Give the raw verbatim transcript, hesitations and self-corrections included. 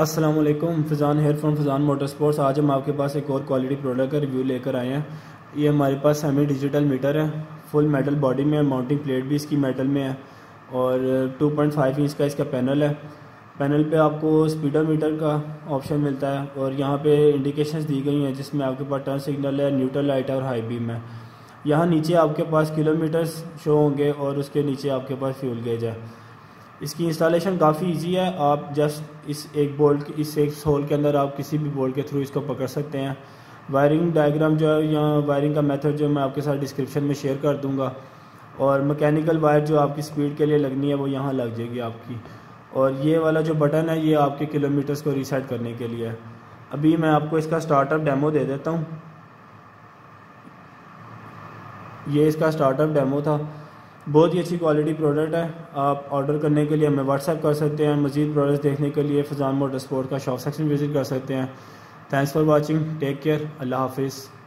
अस्सलाम वालेकुम, Fizan here from Fizan motor sports. आज हम आपके पास एक और क्वालिटी प्रोडक्ट का रिव्यू लेकर आए हैं। ये हमारे पास सेमी डिजिटल मीटर है, फुल मेटल बॉडी में, माउंटिंग प्लेट भी इसकी मेटल में है और टू पॉइंट फाइव इंच का इसका पैनल है। पैनल पे आपको स्पीडोमीटर का ऑप्शन मिलता है और यहाँ पे इंडिकेशंस दी गई हैं जिसमें आपके पास टर्न सिग्नल है, न्यूट्रल लाइट है और हाई बीम है। यहाँ नीचे आपके पास किलोमीटर्स शो होंगे और उसके नीचे आपके पास फ्यूल गेज है। इसकी इंस्टॉलेशन काफ़ी इजी है। आप जस्ट इस एक बोल्ट इस एक होल के अंदर आप किसी भी बोल्ट के थ्रू इसको पकड़ सकते हैं। वायरिंग डायग्राम जो है या वायरिंग का मेथड जो मैं आपके साथ डिस्क्रिप्शन में शेयर कर दूंगा और मैकेनिकल वायर जो आपकी स्पीड के लिए लगनी है वो यहाँ लग जाएगी आपकी। और ये वाला जो बटन है ये आपके किलोमीटर्स को रीसेट करने के लिए है। अभी मैं आपको इसका स्टार्टअप डेमो दे देता हूँ। ये इसका स्टार्टअप डेमो था। बहुत ही अच्छी क्वालिटी प्रोडक्ट है। आप ऑर्डर करने के लिए हमें व्हाट्सएप कर सकते हैं। मज़ीद प्रोडक्ट्स देखने के लिए फ़िज़ान मोटर स्पोर्ट्स का शॉप सेक्शन विज़िट कर सकते हैं। Thanks for watching, take care, अल्लाह हाफिज़।